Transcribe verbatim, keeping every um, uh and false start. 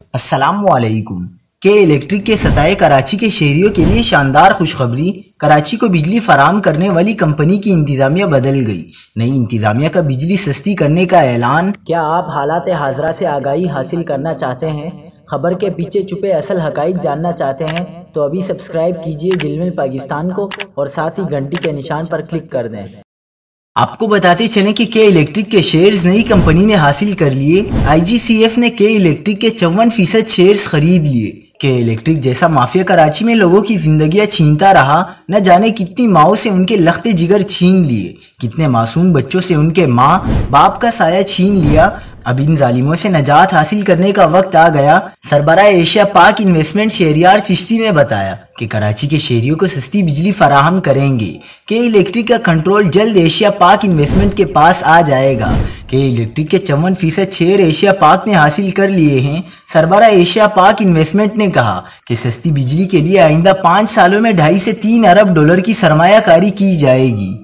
السلام علیکم۔ کے الیکٹرک کے ستائے کراچی کے شہریوں کے لیے شاندار خوشخبری، کراچی کو بجلی فراہم کرنے والی کمپنی کی انتظامیہ بدل گئی۔ نئی انتظامیہ کا بجلی سستی کرنے کا اعلان۔ کیا آپ حالات حاضرہ سے آگاہی حاصل کرنا چاہتے ہیں؟ خبر کے پیچھے چھپے اصل حقائق جاننا چاہتے ہیں تو ابھی سبسکرائب کیجئے دل پاکستان کو اور ساتھ ہی گھنٹی کے نشان پر کلک کر دیں۔ آپ کو بتاتے چلیں کہ کے الیکٹرک کے شیئرز نئی کمپنی نے حاصل کر لیے۔ آئی جی سی ایف نے کے الیکٹرک کے چون فیصد شیئرز خرید لیے۔ کے الیکٹرک جیسا مافیا کراچی میں لوگوں کی زندگیاں چھینتا رہا، نہ جانے کتنی ماؤں سے ان کے لخت جگر چھین لیے، کتنے معصوم بچوں سے ان کے ماں باپ کا سایہ چھین لیا۔ اب ان ظالموں سے نجات حاصل کرنے کا وقت آ گیا۔ سربراہ ایشیا پاک انویسٹمنٹ شہریار چشتی نے بتایا کہ کراچی کے شہریوں کو سستی بجلی فراہم کریں گے۔ کے الیکٹرک کا کنٹرول جلد ایشیا پاک انویسٹمنٹ کے پاس آ جائے گا۔ کے الیکٹرک کے چون فیصد شیئر ایشیا پاک نے حاصل کر لیے ہیں۔ سربراہ ایشیا پاک انویسٹمنٹ نے کہا کہ سستی بجلی کے لیے آئندہ پانچ سالوں میں ڈھائی سے تین ارب ڈالر کی سرمایہ کاری کی جائے گی۔